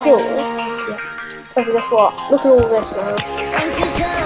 yours? Yeah. Okay, guess what? Look at all this now.